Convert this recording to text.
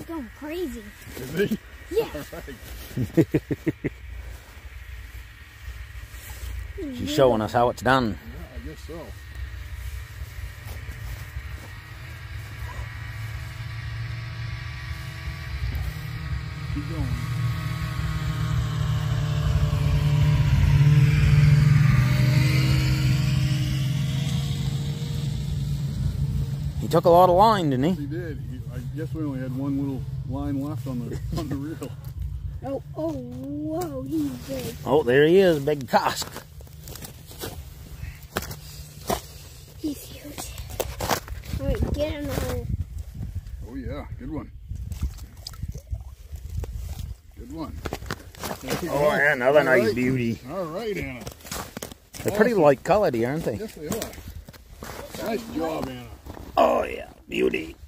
going crazy. Is he? Yeah. All right. She's showing us how it's done. Yeah, I guess so. Keep going. He took a lot of line, didn't he? He did. I guess we only had one little line left on the reel. Oh, whoa, he's big. Oh, there he is, big cusk. He's huge. All right, get him on. Oh yeah, good one. Good one. Oh, yeah, another nice beauty. All right, Anna. They're pretty light colored, aren't they? Yes, they are. Nice job, Anna. Oh, yeah, beauty.